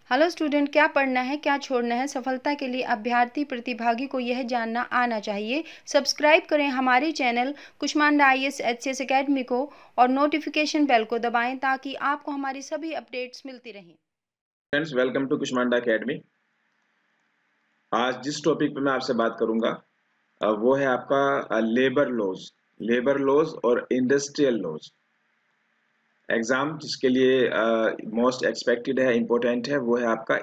Hello student, क्या पढ़ना है क्या छोड़ना है? सफलता के लिए अभ्यर्थी प्रतिभागी को यह जानना आना चाहिए। सब्सक्राइब करें हमारे channel Kushmanda IAS HCS academy को और नोटिफिकेशन बेल को दबाएं ताकि आपको हमारी सभी अपडेट्स मिलती रहें। Friends, welcome to Kushmanda academy. आज जिस टॉपिक पे मैं आपसे बात करूंगा वो है आपका लेबर लॉज और इंडस्ट्रियल लॉज। एग्जाम जिसके लिए मोस्ट एक्सपेक्टेड है, इम्पोर्टेंट है, वो है आपका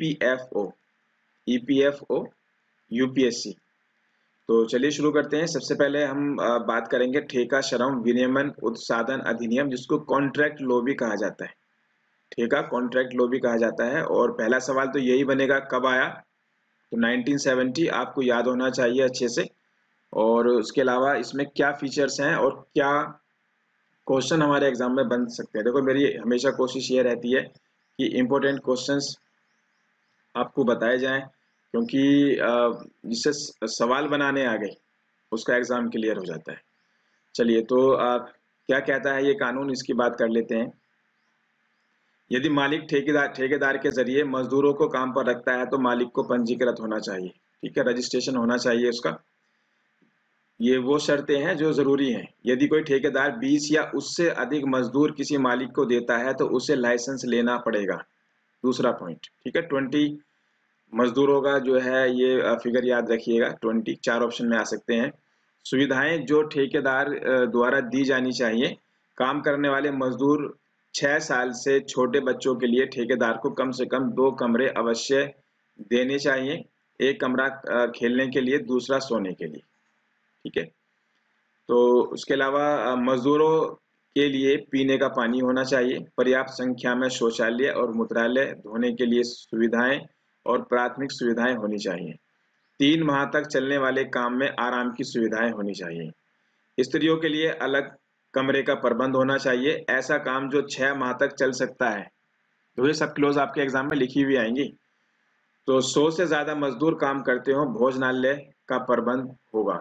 ईपीएफओ यूपीएससी। तो चलिए शुरू करते हैं। सबसे पहले हम बात करेंगे ठेका श्रम विनियमन उत्साधन अधिनियम, जिसको कॉन्ट्रैक्ट लॉ भी कहा जाता है। ठेका कॉन्ट्रैक्ट लॉ भी कहा जाता है। और पहला सवाल तो यही बनेगा, कब आया? तो 1970 आपको याद होना चाहिए अच्छे से। और उसके अलावा इसमें क्या फीचर्स हैं और क्या क्वेश्चन हमारे एग्जाम में बन सकते हैं। देखो, मेरी हमेशा कोशिश ये रहती है कि इम्पोर्टेंट क्वेश्चंस आपको बताए जाएं, क्योंकि जिससे सवाल बनाने आ गए उसका एग्जाम क्लियर हो जाता है। चलिए, तो क्या कहता है ये कानून, इसकी बात कर लेते हैं। यदि मालिक ठेकेदार के जरिए मजदूरों को काम पर रखता है तो मालिक को पंजीकृत होना चाहिए। ठीक है, रजिस्ट्रेशन होना चाहिए उसका। ये वो शर्तें हैं जो जरूरी हैं। यदि कोई ठेकेदार 20 या उससे अधिक मजदूर किसी मालिक को देता है तो उसे लाइसेंस लेना पड़ेगा। दूसरा पॉइंट, ठीक है, 20 मजदूरों का जो है ये फिगर याद रखिएगा। 20 4 ऑप्शन में आ सकते हैं। सुविधाएं जो ठेकेदार द्वारा दी जानी चाहिए। काम करने वाले मजदूर 6 साल से छोटे बच्चों के लिए ठेकेदार को कम से कम 2 कमरे अवश्य देने चाहिए। एक कमरा खेलने के लिए, दूसरा सोने के लिए। ठीक है। तो उसके अलावा मजदूरों के लिए पीने का पानी होना चाहिए। पर्याप्त संख्या में शौचालय और मूत्रालय धोने के लिए सुविधाएं और प्राथमिक सुविधाएं होनी चाहिए। 3 माह तक चलने वाले काम में आराम की सुविधाएं होनी चाहिए। स्त्रियों के लिए अलग कमरे का प्रबंध होना चाहिए। ऐसा काम जो 6 माह तक चल सकता है। तो ये सब क्लोज आपके एग्जाम में लिखी हुई आएंगी। तो 100 से ज्यादा मजदूर काम करते हो, भोजनालय का प्रबंध होगा।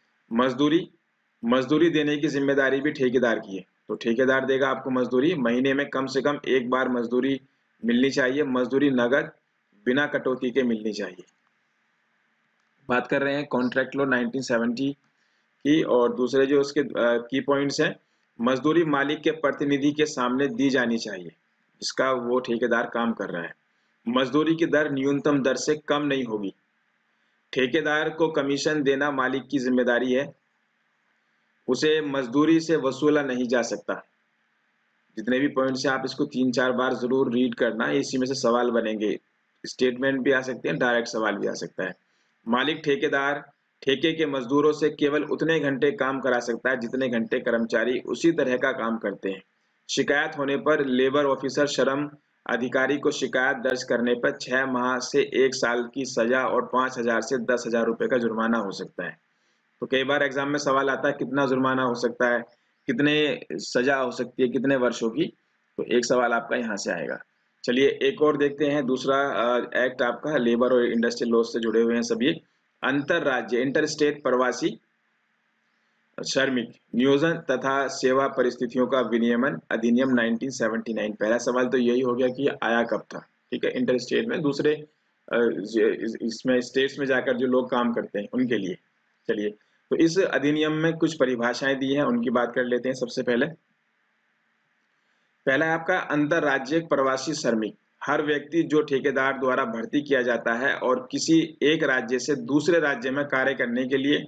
मजदूरी देने की जिम्मेदारी भी ठेकेदार की है। तो ठेकेदार देगा आपको मजदूरी। महीने में कम से कम एक बार मजदूरी मिलनी चाहिए। मजदूरी नगद बिना कटौती के मिलनी चाहिए। बात कर रहे हैं कॉन्ट्रैक्ट लॉ 1970 की। और दूसरे जो उसके की पॉइंट्स हैं, मजदूरी मालिक के प्रतिनिधि के सामने दी जानी चाहिए जिसका वो ठेकेदार काम कर रहा है। मजदूरी की दर न्यूनतम दर से कम नहीं होगी। ठेकेदार को कमीशन देना मालिक की जिम्मेदारी है। उसे मजदूरी से वसूला नहीं जा सकता। जितने भी पॉइंट्स हैं आप इसको 3-4 बार जरूर रीड करना, इसी में से सवाल बनेंगे। स्टेटमेंट भी आ सकते हैं, डायरेक्ट सवाल भी आ सकता है। मालिक ठेकेदार ठेके के मजदूरों से केवल उतने घंटे काम करा सकता है जितने घंटे कर्मचारी उसी तरह का काम करते हैं। शिकायत होने पर लेबर ऑफिसर श्रम अधिकारी को शिकायत दर्ज करने पर 6 माह से 1 साल की सजा और 5,000 से 10,000 रुपए का जुर्माना हो सकता है। तो कई बार एग्जाम में सवाल आता है कितना जुर्माना हो सकता है, कितने सजा हो सकती है, कितने वर्षों की। तो एक सवाल आपका यहाँ से आएगा। चलिए एक और देखते हैं। दूसरा एक्ट आपका लेबर और इंडस्ट्रियल लॉ से जुड़े हुए हैं सभी। अंतरराज्य इंटर स्टेट प्रवासी श्रमिक नियोजन तथा सेवा परिस्थितियों का विनियमन अधिनियम 1979। पहला सवाल तो यही हो गया कि आया कब था। ठीक है, इंटर स्टेट में दूसरे इसमें स्टेट्स में जाकर जो लोग काम करते हैं उनके लिए। चलिए, तो इस अधिनियम में कुछ परिभाषाएं दी हैं, उनकी बात कर लेते हैं। सबसे पहले पहला है आपका अंतरराज्यिक प्रवासी श्रमिक। हर व्यक्ति जो ठेकेदार द्वारा भर्ती किया जाता है और किसी एक राज्य से दूसरे राज्य में कार्य करने के लिए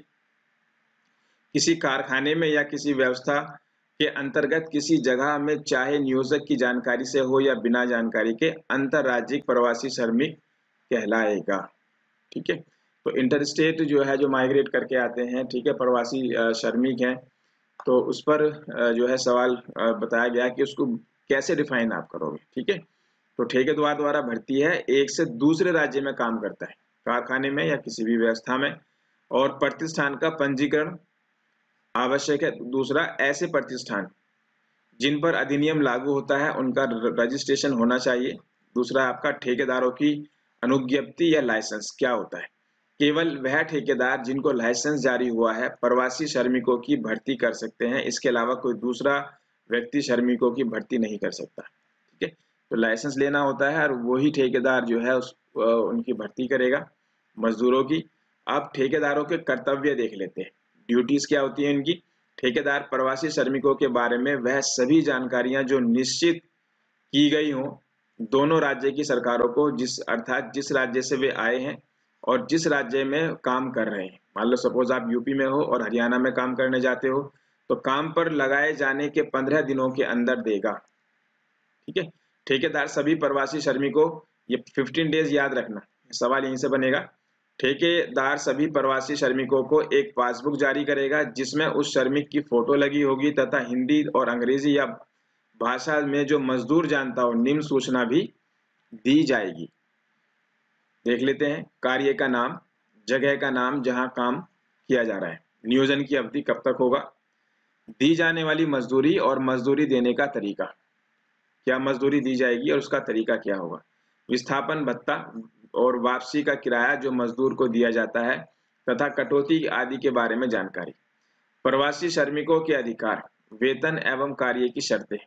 किसी कारखाने में या किसी व्यवस्था के अंतर्गत किसी जगह में, चाहे नियोजक की जानकारी से हो या बिना जानकारी के, अंतरराज्यिक प्रवासी श्रमिक कहलाएगा। ठीक है, तो इंटर स्टेट जो है, जो माइग्रेट करके आते हैं, ठीक है, प्रवासी श्रमिक हैं, तो उस पर जो है सवाल बताया गया कि उसको कैसे डिफाइन आप करोगे। ठीक है, तो ठेकेदार द्वारा भर्ती है, एक से दूसरे राज्य में काम करता है, कारखाने में या किसी भी व्यवस्था में, और प्रतिष्ठान का पंजीकरण आवश्यक है। दूसरा, ऐसे प्रतिष्ठान जिन पर अधिनियम लागू होता है उनका रजिस्ट्रेशन होना चाहिए। दूसरा आपका ठेकेदारों की अनुज्ञप्ति या लाइसेंस क्या होता है। केवल वह ठेकेदार जिनको लाइसेंस जारी हुआ है प्रवासी श्रमिकों की भर्ती कर सकते हैं। इसके अलावा कोई दूसरा व्यक्ति श्रमिकों की भर्ती नहीं कर सकता। ठीक है, तो लाइसेंस लेना होता है और वही ठेकेदार जो है उनकी भर्ती करेगा मजदूरों की। अब ठेकेदारों के कर्तव्य देख लेते हैं, ड्यूटीज क्या होती है इनकी। ठेकेदार प्रवासी श्रमिकों के बारे में वह सभी जानकारियां जो निश्चित की गई हो दोनों राज्य की सरकारों को, अर्थात जिस राज्य से वे आए हैं और जिस राज्य में काम कर रहे हैं। मान लो सपोज आप यूपी में हो और हरियाणा में काम करने जाते हो, तो काम पर लगाए जाने के 15 दिनों के अंदर देगा। ठीक है, ठेकेदार सभी प्रवासी श्रमिकों, ये 15 डेज याद रखना, सवाल यहीं से बनेगा। ठेकेदार सभी प्रवासी श्रमिकों को एक पासबुक जारी करेगा जिसमें उस श्रमिक की फोटो लगी होगी तथा हिंदी और अंग्रेजी या भाषा में जो मजदूर जानता हो निम्न सूचना भी दी जाएगी। देख लेते हैं, कार्य का नाम, जगह का नाम जहां काम किया जा रहा है, नियोजन की अवधि कब तक होगा, दी जाने वाली मजदूरी और मजदूरी देने का तरीका, क्या मजदूरी दी जाएगी और उसका तरीका क्या होगा, विस्थापन भत्ता और वापसी का किराया जो मजदूर को दिया जाता है तथा कटौती आदि के बारे में जानकारी। प्रवासी श्रमिकों के अधिकार, वेतन एवं कार्य की शर्तें।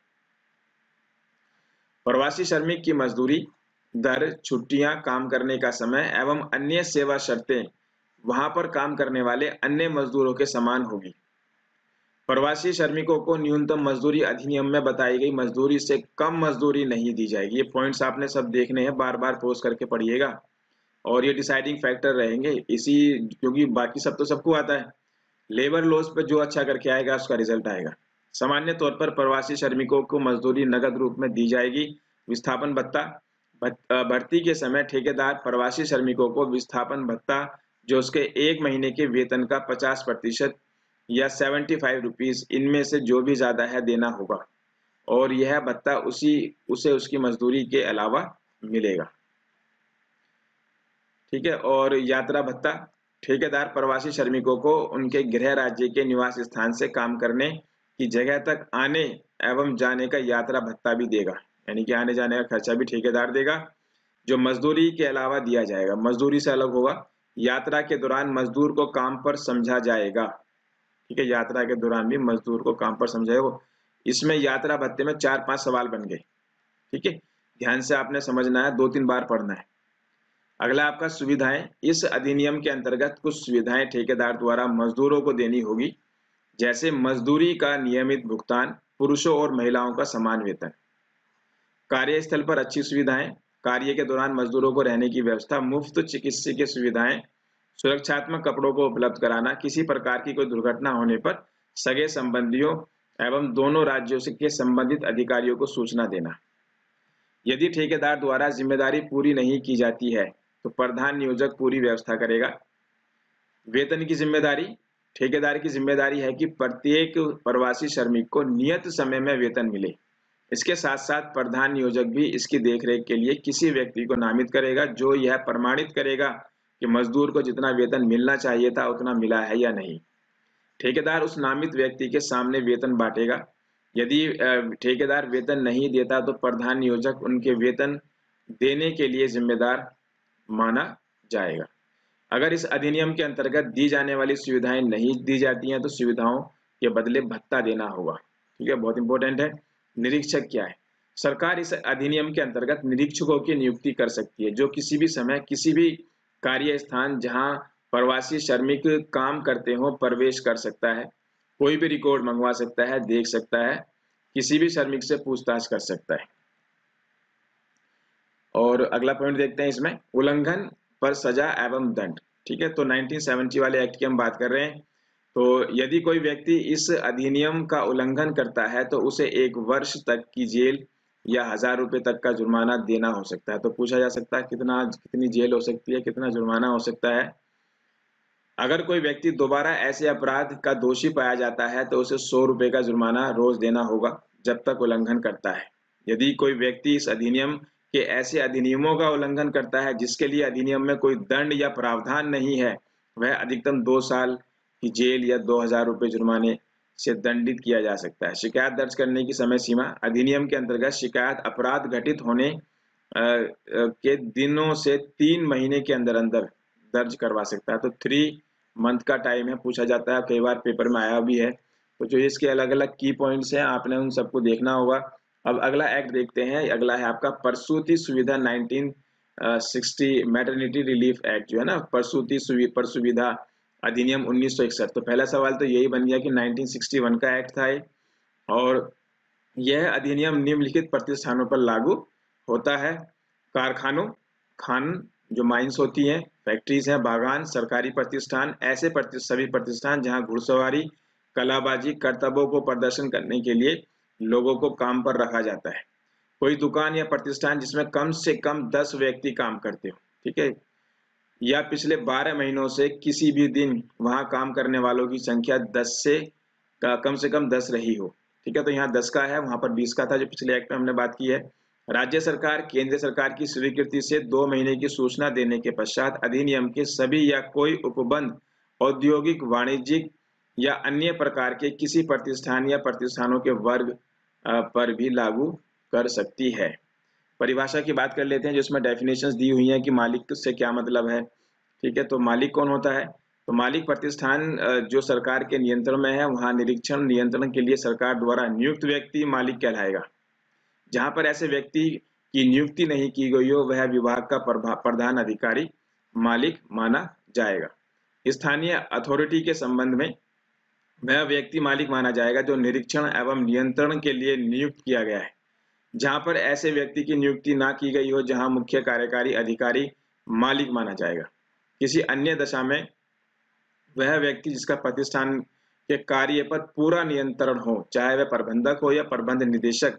प्रवासी श्रमिक की मजदूरी दर, छुट्टियां, काम करने का समय एवं अन्य सेवा शर्तें वहां पर काम करने वाले अन्य मजदूरों के समान होगी। प्रवासी श्रमिकों को न्यूनतम मजदूरी अधिनियम में बताई गई मजदूरी से कम मजदूरी नहीं दी जाएगी। ये पॉइंट्स आपने सब देखने हैं, बार बार पोस्ट करके पढ़िएगा और ये डिसाइडिंग फैक्टर रहेंगे इसी, क्योंकि बाकी सब तो सबको आता है, लेबर लॉज पे जो अच्छा करके आएगा उसका रिजल्ट आएगा। सामान्य तौर पर प्रवासी श्रमिकों को मजदूरी नगद रूप में दी जाएगी। विस्थापन भत्ता, भर्ती के समय ठेकेदार प्रवासी श्रमिकों को विस्थापन भत्ता जो उसके 1 महीने के वेतन का 50% या 75 रुपीज इनमें से जो भी ज्यादा है देना होगा और यह भत्ता उसे उसकी मजदूरी के अलावा मिलेगा। ठीक है, और यात्रा भत्ता, ठेकेदार प्रवासी श्रमिकों को उनके गृह राज्य के निवास स्थान से काम करने की जगह तक आने एवं जाने का यात्रा भत्ता भी देगा, यानी कि आने जाने का खर्चा भी ठेकेदार देगा जो मजदूरी के अलावा दिया जाएगा, मजदूरी से अलग होगा। यात्रा के दौरान मजदूर को काम पर समझा जाएगा। ठीक है, यात्रा के दौरान भी मजदूर को काम पर समझाएगा। इसमें यात्रा भत्ते में 4-5 सवाल बन गए। ठीक है, ध्यान से आपने समझना है, 2-3 बार पढ़ना है। अगला आपका सुविधाएं, इस अधिनियम के अंतर्गत कुछ सुविधाएं ठेकेदार द्वारा मजदूरों को देनी होगी, जैसे मजदूरी का नियमित भुगतान, पुरुषों और महिलाओं का समान वेतन, कार्यस्थल पर अच्छी सुविधाएं, कार्य के दौरान मजदूरों को रहने की व्यवस्था, मुफ्त चिकित्सीय सुविधाएं, सुरक्षात्मक कपड़ों को उपलब्ध कराना, किसी प्रकार की कोई दुर्घटना होने पर सगे संबंधियों एवं दोनों राज्यों के संबंधित अधिकारियों को सूचना देना। यदि ठेकेदार द्वारा जिम्मेदारी पूरी नहीं की जाती है तो प्रधान नियोजक पूरी व्यवस्था करेगा। वेतन की जिम्मेदारी, ठेकेदार की जिम्मेदारी है कि प्रत्येक प्रवासी श्रमिक को नियत समय में वेतन मिले। इसके साथ साथ प्रधान नियोजक भी इसकी देखरेख के लिए किसी व्यक्ति को नामित करेगा जो यह प्रमाणित करेगा कि मजदूर को जितना वेतन मिलना चाहिए था उतना मिला है या नहीं। ठेकेदार उस नामित व्यक्ति के सामने वेतन बांटेगा। यदि ठेकेदार वेतन नहीं देता तो प्रधान नियोजक उनके वेतन देने के लिए जिम्मेदार माना जाएगा। अगर इस अधिनियम के अंतर्गत दी जाने वाली सुविधाएं नहीं दी जाती हैं तो सुविधाओं के बदले भत्ता देना होगा। ठीक है, बहुत इंपॉर्टेंट है। निरीक्षक क्या है? सरकार इस अधिनियम के अंतर्गत निरीक्षकों की नियुक्ति कर सकती है जो किसी भी समय किसी भी कार्य स्थान जहां प्रवासी श्रमिक काम करते हो प्रवेश कर सकता है, कोई भी रिकॉर्ड मंगवा सकता है, देख सकता है, किसी भी श्रमिक से पूछताछ कर सकता है। और अगला पॉइंट देखते हैं इसमें, उल्लंघन पर सजा एवं दंड। ठीक है, तो 1970 वाले एक्ट की हम बात कर रहे हैं। तो यदि कोई व्यक्ति इस अधिनियम का उल्लंघन करता है तो उसे 1 वर्ष तक की जेल या 1000 रुपए तक का जुर्माना देना हो सकता है। तो पूछा जा सकता है कितनी जेल हो सकती है, कितना जुर्माना हो सकता है। अगर कोई व्यक्ति दोबारा ऐसे अपराध का दोषी पाया जाता है तो उसे 100 रुपए का जुर्माना रोज देना होगा जब तक उल्लंघन करता है। यदि कोई व्यक्ति इस अधिनियम के ऐसे अधिनियमों का उल्लंघन करता है जिसके लिए अधिनियम में कोई दंड या प्रावधान नहीं है, वह अधिकतम 2 साल की जेल या 2000 रुपए जुर्माने से दंडित किया जा सकता है। शिकायत दर्ज करने की समय सीमा, अधिनियम के अंतर्गत शिकायत अपराध घटित होने के दिनों से 3 महीने के अंदर अंदर दर्ज करवा सकता है। तो 3 मंथ का टाइम है, पूछा जाता है, कई बार पेपर में आया भी है। तो जो इसके अलग अलग की पॉइंट्स हैं आपने उन सबको देखना होगा अब अगला एक्ट देखते हैं, अगला है आपका प्रसूति सुविधा 1960 मैटरनिटी रिलीफ एक्ट जो है ना, पर सुविधा अधिनियम 1961। तो पहला सवाल तो यही बन गया कि 1961 का एक्ट था ये, और यह अधिनियम निम्नलिखित प्रतिष्ठानों पर लागू होता है। कारखानों, खान जो माइंस होती हैं, फैक्ट्रीज हैं, बागान, सरकारी प्रतिष्ठान, ऐसे सभी प्रतिष्ठान जहां घुड़सवारी, कलाबाजी, करतबों को प्रदर्शन करने के लिए लोगों को काम पर रखा जाता है। कोई दुकान या प्रतिष्ठान जिसमें कम से कम 10 व्यक्ति काम करते हो, ठीक है, या पिछले 12 महीनों से किसी भी दिन वहां काम करने वालों की संख्या 10 से कम 10 रही हो, ठीक है। तो यहाँ 10 का है, वहां पर 20 का था जो पिछले एक्ट में हमने बात की है। राज्य सरकार केंद्र सरकार की स्वीकृति से 2 महीने की सूचना देने के पश्चात अधिनियम के सभी या कोई उपबंध औद्योगिक, वाणिज्यिक या अन्य प्रकार के किसी प्रतिष्ठान या प्रतिष्ठानों के वर्ग पर भी लागू कर सकती है। परिभाषा की बात कर लेते हैं, जिसमें डेफिनेशंस दी हुई हैं कि मालिक से क्या मतलब है, ठीक है। तो मालिक कौन होता है? तो मालिक प्रतिष्ठान जो सरकार के नियंत्रण में है, वहां निरीक्षण नियंत्रण के लिए सरकार द्वारा नियुक्त व्यक्ति मालिक कहलाएगा। जहां पर ऐसे व्यक्ति की नियुक्ति नहीं की गई हो, वह विभाग का प्रधान अधिकारी मालिक माना जाएगा। स्थानीय अथॉरिटी के संबंध में वह व्यक्ति मालिक माना जाएगा जो निरीक्षण एवं नियंत्रण के लिए नियुक्त किया गया है। जहां पर ऐसे व्यक्ति की नियुक्ति ना की गई हो, जहां मुख्य कार्यकारी अधिकारी मालिक माना जाएगा। किसी अन्य दशा में वह व्यक्ति जिसका प्रतिष्ठान के कार्य पर पूरा नियंत्रण हो, चाहे वह प्रबंधक हो या प्रबंध निदेशक,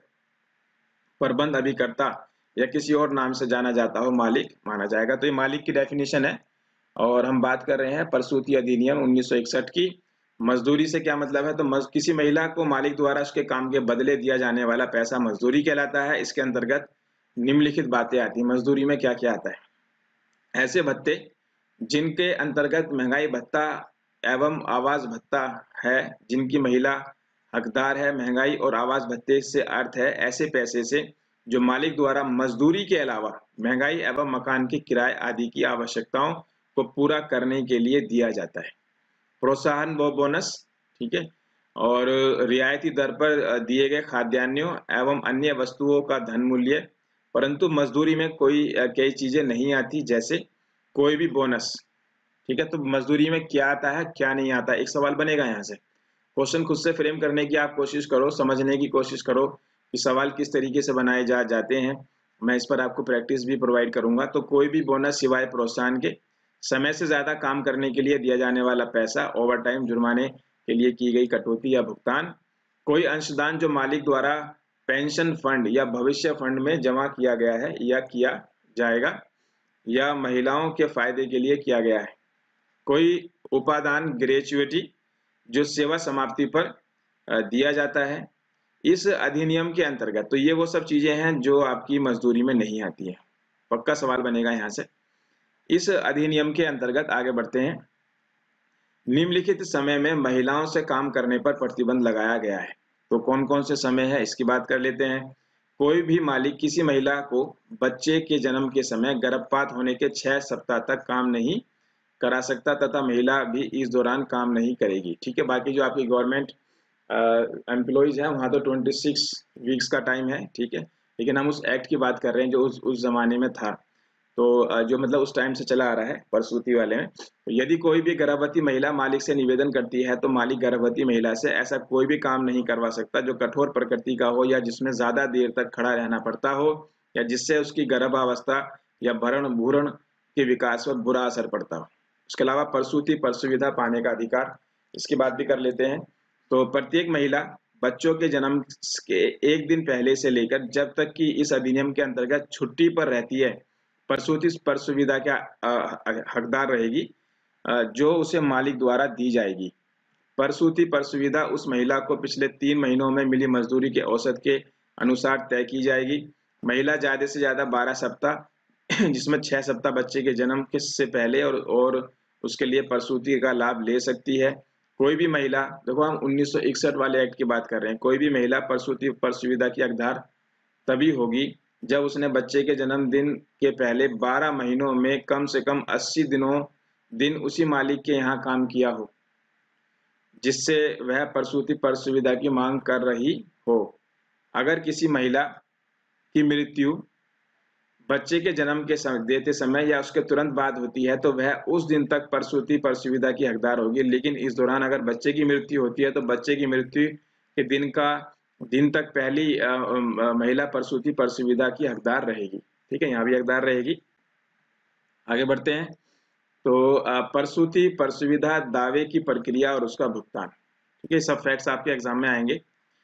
प्रबंध अभिकर्ता या किसी और नाम से जाना जाता हो, मालिक माना जाएगा। तो ये मालिक की डेफिनेशन है। और हम बात कर रहे हैं प्रसूति अधिनियम 1961 की। मजदूरी से क्या मतलब है? तो किसी महिला को मालिक द्वारा उसके काम के बदले दिया जाने वाला पैसा मजदूरी कहलाता है। इसके अंतर्गत निम्नलिखित बातें आती हैं। मजदूरी में क्या क्या आता है? ऐसे भत्ते जिनके अंतर्गत महंगाई भत्ता एवं आवास भत्ता है, जिनकी महिला हकदार है। महंगाई और आवास भत्ते से अर्थ है ऐसे पैसे से जो मालिक द्वारा मजदूरी के अलावा महंगाई एवं मकान के किराए आदि की आवश्यकताओं को पूरा करने के लिए दिया जाता है। प्रोत्साहन व बोनस, ठीक है, और रियायती दर पर दिए गए खाद्यान्नों एवं अन्य वस्तुओं का धन मूल्य। परंतु मजदूरी में कई चीजें नहीं आती, जैसे कोई भी बोनस, ठीक है। तो मजदूरी में क्या आता है, क्या नहीं आता, एक सवाल बनेगा यहाँ से। क्वेश्चन खुद से फ्रेम करने की आप कोशिश करो, समझने की कोशिश करो कि सवाल किस तरीके से बनाए जाते हैं। मैं इस पर आपको प्रैक्टिस भी प्रोवाइड करूंगा। तो कोई भी बोनस सिवाय प्रोत्साहन के, समय से ज्यादा काम करने के लिए दिया जाने वाला पैसा, ओवर टाइम, जुर्माने के लिए की गई कटौती या भुगतान, कोई अंशदान जो मालिक द्वारा पेंशन फंड या भविष्य फंड में जमा किया गया है या किया जाएगा या महिलाओं के फायदे के लिए किया गया है, कोई उपादान, ग्रेचुइटी जो सेवा समाप्ति पर दिया जाता है इस अधिनियम के अंतर्गत। तो ये वो सब चीजें हैं जो आपकी मजदूरी में नहीं आती है। पक्का सवाल बनेगा यहाँ से। इस अधिनियम के अंतर्गत आगे बढ़ते हैं। निम्नलिखित समय में महिलाओं से काम करने पर प्रतिबंध लगाया गया है। तो कौन कौन से समय है इसकी बात कर लेते हैं। कोई भी मालिक किसी महिला को बच्चे के जन्म के समय गर्भपात होने के 6 सप्ताह तक काम नहीं करा सकता तथा महिला भी इस दौरान काम नहीं करेगी, ठीक है। बाकी जो आपकी गवर्नमेंट एम्प्लॉइज हैं वहाँ तो 26 वीक्स का टाइम है, ठीक है। लेकिन हम उस एक्ट की बात कर रहे हैं जो उस जमाने में था। तो जो मतलब उस टाइम से चला आ रहा है प्रसूति वाले में। तो यदि कोई भी गर्भवती महिला मालिक से निवेदन करती है तो मालिक गर्भवती महिला से ऐसा कोई भी काम नहीं करवा सकता जो कठोर प्रकृति का हो या जिसमें ज्यादा देर तक खड़ा रहना पड़ता हो या जिससे उसकी गर्भावस्था या भरण भूरण के विकास पर बुरा असर पड़ता हो। उसके अलावा प्रसूति पर सुविधा पाने का अधिकार, इसकी बात भी कर लेते हैं। तो प्रत्येक महिला बच्चों के जन्म के एक दिन पहले से लेकर जब तक कि इस अधिनियम के अंतर्गत छुट्टी पर रहती है, प्रसूति पर सुविधा का हकदार रहेगी जो उसे मालिक द्वारा दी जाएगी। प्रसूति पर सुविधा उस महिला को पिछले 3 महीनों में मिली मजदूरी के औसत के अनुसार तय की जाएगी। महिला ज्यादा से ज्यादा 12 सप्ताह जिसमें 6 सप्ताह बच्चे के जन्म के से पहले और उसके लिए प्रसूति का लाभ ले सकती है। कोई भी महिला, देखो हम 1961 वाले एक्ट की बात कर रहे हैं, कोई भी महिला प्रसूति पर सुविधा की हकदार तभी होगी जब उसने बच्चे के जन्मदिन के पहले 12 महीनों में कम से कम 80 दिन उसी मालिक के यहाँ काम किया हो जिससे वह प्रसूति पर सुविधा की मांग कर रही हो। अगर किसी महिला की मृत्यु बच्चे के जन्म के देते समय या उसके तुरंत बाद होती है तो वह उस दिन तक प्रसूति प्रसुविधा की हकदार होगी। लेकिन इस दौरान अगर बच्चे की मृत्यु होती है तो बच्चे की मृत्यु के दिन तक पहली महिला प्रसूति प्रसुविधा की हकदार रहेगी। ठीक है, यहाँ भी हकदार रहेगी। आगे बढ़ते हैं। तो प्रसूति प्रसुविधा दावे की प्रक्रिया और उसका भुगतान। ठीक है, सब फैक्ट्स आपके एग्जाम में आएंगे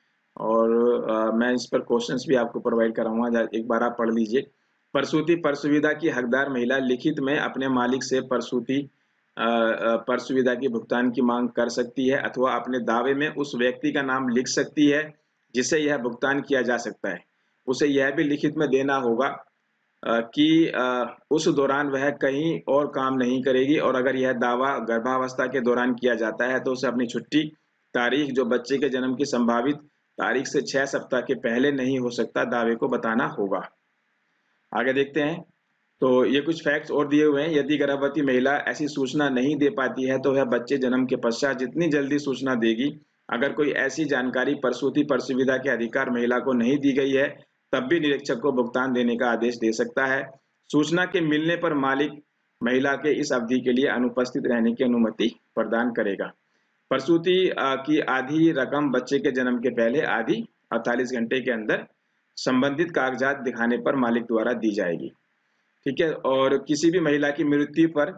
और मैं इस पर क्वेश्चंस भी आपको प्रोवाइड कराऊंगा, एक बार आप पढ़ लीजिए। प्रसूति प्रसुविधा की हकदार महिला लिखित में अपने मालिक से प्रसूति प्रसुविधा की भुगतान की मांग कर सकती है अथवा अपने दावे में उस व्यक्ति का नाम लिख सकती है जिसे यह भुगतान किया जा सकता है। उसे यह भी लिखित में देना होगा कि उस दौरान वह कहीं और काम नहीं करेगी और अगर यह दावा गर्भावस्था के दौरान किया जाता है तो उसे अपनी छुट्टी तारीख जो बच्चे के जन्म की संभावित तारीख से 6 सप्ताह के पहले नहीं हो सकता दावे को बताना होगा। आगे देखते हैं। तो ये कुछ फैक्ट्स और दिए हुए हैं। यदि गर्भवती महिला ऐसी सूचना नहीं दे पाती है तो वह बच्चे जन्म के पश्चात जितनी जल्दी सूचना देगी। अगर कोई ऐसी जानकारी प्रसूति प्रसुविधा के अधिकार महिला को नहीं दी गई है तब भी निरीक्षक को भुगतान देने का आदेश दे सकता है। सूचना के मिलने पर मालिक महिला के इस अवधि के लिए अनुपस्थित रहने की अनुमति प्रदान करेगा। प्रसूति की आधी रकम बच्चे के जन्म के पहले आधी 48 घंटे के अंदर संबंधित कागजात दिखाने पर मालिक द्वारा दी जाएगी। ठीक है, और किसी भी महिला की मृत्यु पर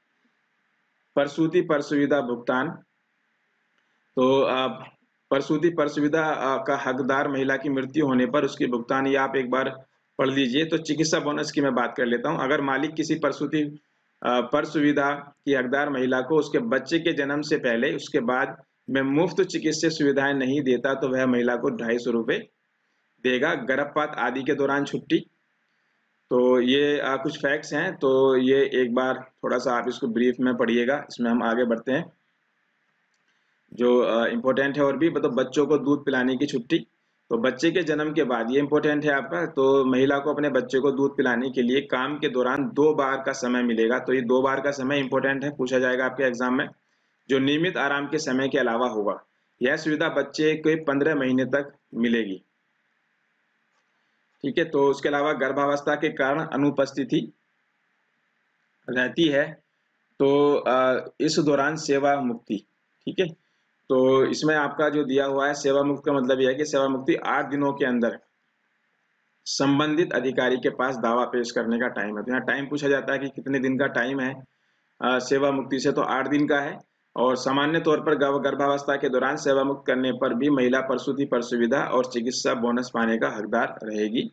प्रसूति प्रसुविधा भुगतान, तो प्रसूति प्रसुविधा का हकदार महिला की मृत्यु होने पर उसकी भुगतान ये आप एक बार पढ़ लीजिए। तो चिकित्सा बोनस की मैं बात कर लेता हूं। अगर मालिक किसी प्रसूति प्रसुविधा की हकदार महिला को उसके बच्चे के जन्म से पहले उसके बाद में मुफ्त चिकित्सा सुविधाएं नहीं देता तो वह महिला को 250 रुपए देगा। गर्भपात आदि के दौरान छुट्टी। तो ये कुछ फैक्ट्स हैं, तो ये एक बार थोड़ा सा आप इसको ब्रीफ में पढ़िएगा। इसमें हम आगे बढ़ते हैं। जो इम्पोर्टेंट है और भी, मतलब बच्चों को दूध पिलाने की छुट्टी। तो बच्चे के जन्म के बाद, ये इम्पोर्टेंट है आपका, तो महिला को अपने बच्चे को दूध पिलाने के लिए काम के दौरान 2 बार का समय मिलेगा। तो ये 2 बार का समय इम्पोर्टेंट है, पूछा जाएगा आपके एग्जाम में, जो नियमित आराम के समय के अलावा होगा। यह सुविधा बच्चे के 15 महीने तक मिलेगी। ठीक है, तो उसके अलावा गर्भावस्था के कारण अनुपस्थिति रहती है तो इस दौरान सेवा मुक्ति। ठीक है, तो इसमें आपका जो दिया हुआ है सेवा मुक्त का मतलब यह है कि सेवा मुक्ति 8 दिनों के अंदर संबंधित अधिकारी के पास दावा पेश करने का टाइम है। तो यहाँ टाइम पूछा जाता है कि कितने दिन का टाइम है सेवा मुक्ति से, तो 8 दिन का है। और सामान्य तौर पर गर्भावस्था के दौरान सेवा मुक्त करने पर भी महिला प्रसूति प्रसुविधा और चिकित्सा बोनस पाने का हकदार रहेगी।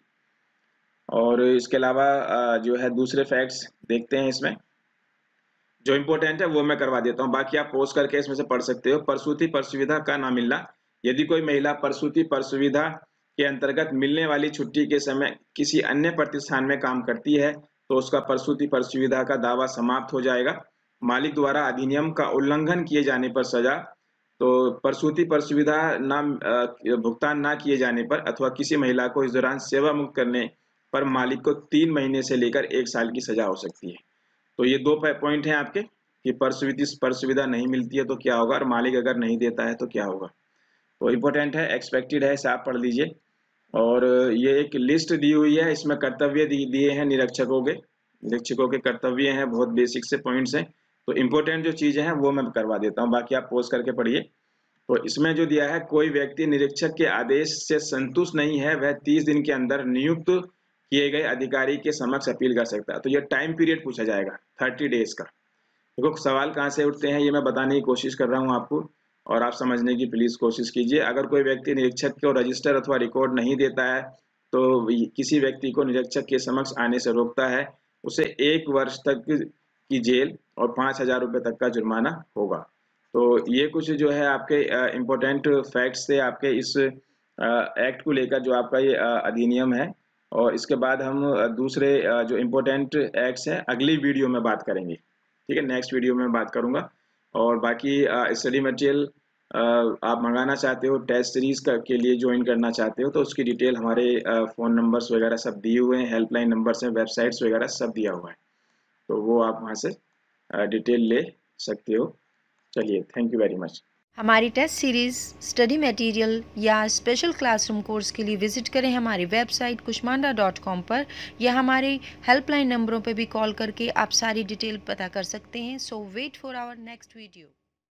और इसके अलावा जो है दूसरे फैक्ट्स देखते हैं। इसमें जो इम्पोर्टेंट है वो मैं करवा देता हूँ, बाकी आप पोस्ट करके इसमें से पढ़ सकते हो। प्रसूति प्रसुविधा का ना मिलना। यदि कोई महिला प्रसूति प्रसुविधा के अंतर्गत मिलने वाली छुट्टी के समय किसी अन्य प्रतिष्ठान में काम करती है तो उसका प्रसूति प्रसुविधा का दावा समाप्त हो जाएगा। मालिक द्वारा अधिनियम का उल्लंघन किए जाने पर सजा। तो प्रसूति प्रसुविधा भुगतान ना किए जाने पर अथवा किसी महिला को इस दौरान सेवा मुक्त करने पर मालिक को 3 महीने से लेकर 1 साल की सजा हो सकती है। तो ये 2 पॉइंट हैं आपके कि प्रसुविधा नहीं मिलती है तो क्या होगा और मालिक अगर नहीं देता है तो क्या होगा। तो इम्पोर्टेंट है, एक्सपेक्टेड है, इसे आप पढ़ लीजिए। और ये एक लिस्ट दी हुई है, इसमें कर्तव्य दिए हैं निरीक्षकों के कर्तव्य हैं, बहुत बेसिक से पॉइंट्स हैं। तो इम्पोर्टेंट जो चीजें हैं वो मैं करवा देता हूँ, बाकी आप पोस्ट करके पढ़िए। तो इसमें जो दिया है, कोई व्यक्ति निरीक्षक के आदेश से संतुष्ट नहीं है वह 30 दिन के अंदर नियुक्त किए गए अधिकारी के समक्ष अपील कर सकता है। तो ये टाइम पीरियड पूछा जाएगा 30 डेज का। देखो सवाल कहाँ से उठते हैं ये मैं बताने की कोशिश कर रहा हूँ आपको, और आप समझने की प्लीज कोशिश कीजिए। अगर कोई व्यक्ति निरीक्षक को रजिस्टर अथवा रिकॉर्ड नहीं देता है तो किसी व्यक्ति को निरीक्षक के समक्ष आने से रोकता है, उसे 1 वर्ष तक की जेल और 5,000 रुपये तक का जुर्माना होगा। तो ये कुछ जो है आपके इम्पोर्टेंट फैक्ट्स थे आपके इस एक्ट को लेकर, जो आपका ये अधिनियम है। और इसके बाद हम दूसरे जो इम्पोर्टेंट एक्ट्स हैं अगली वीडियो में बात करेंगे। ठीक है, नेक्स्ट वीडियो में बात करूंगा। और बाकी स्टडी मटेरियल आप मंगाना चाहते हो, टेस्ट सीरीज के लिए ज्वाइन करना चाहते हो, तो उसकी डिटेल हमारे फ़ोन नंबर्स वगैरह सब दिए हुए हैं, हेल्पलाइन नंबर्स हैं, वेबसाइट्स वगैरह सब दिया हुआ है, तो वो आप वहाँ से डिटेल ले सकते हो। चलिए, थैंक यू वेरी मच। हमारी टेस्ट सीरीज़, स्टडी मटेरियल या स्पेशल क्लासरूम कोर्स के लिए विज़िट करें हमारी वेबसाइट kushmanda.com पर, या हमारे हेल्पलाइन नंबरों पर भी कॉल करके आप सारी डिटेल पता कर सकते हैं। So wait for our next video.